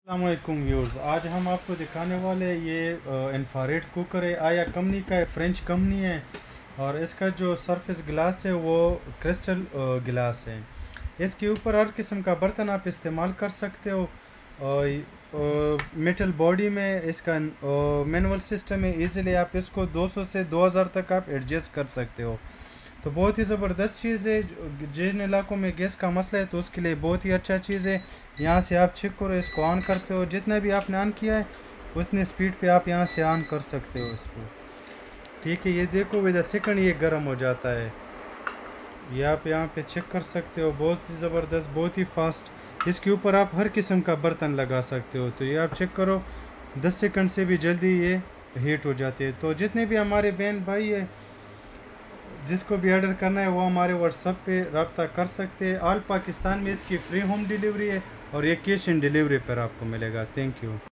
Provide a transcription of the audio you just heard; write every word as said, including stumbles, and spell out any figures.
السلام علیکم ویورز، آج ہم آپ کو دکھانے والے یہ انفراریڈ کوکر ہے۔ آیا کمپنی کا ہے، فرینچ کمپنی ہے، اور اس کا جو سرفیس گلاس ہے وہ کرسٹل گلاس ہے۔ اس کے اوپر ہر قسم کا برتن آپ استعمال کر سکتے ہو۔ میٹل باڈی میں اس کا مینول سسٹم ہے، ایزیلی آپ اس کو دو سو سے دو ہزار تک آپ ایڈجسٹ کر سکتے ہو۔ تو بہت ہی زبردست چیز ہے، جن علاقوں میں گیس کا مسئلہ ہے تو اس کے لیے بہت ہی اچھا چیز ہے۔ یہاں سے آپ چیک کرو، اس کو آن کرتے ہو، جتنا بھی آپ نے آن کیا ہے اتنی سپیڈ پہ آپ یہاں سے آن کر سکتے ہو اس کو۔ ٹھیک ہے، یہ دیکھو ود اے سیکنڈ یہ گرم ہو جاتا ہے۔ یہ آپ یہاں پہ چیک کر سکتے ہو، بہت ہی زبردست، بہت ہی فاسٹ۔ اس کے اوپر آپ ہر قسم کا برتن لگا سکتے ہو۔ تو یہ آپ چیک کرو، دس سیکنڈ سے بھی جلدی یہ ہیٹ ہو جاتے ہے۔ تو جتنے بھی ہمارے بہن بھائی ہے، جس کو بھی آرڈر کرنا ہے وہ ہمارے واٹس ایپ پہ رابطہ کر سکتے ہیں۔ آل پاکستان میں اس کی فری ہوم ڈیلیوری ہے، اور یہ کیش ان ڈیلیوری پر آپ کو ملے گا۔ Thank you.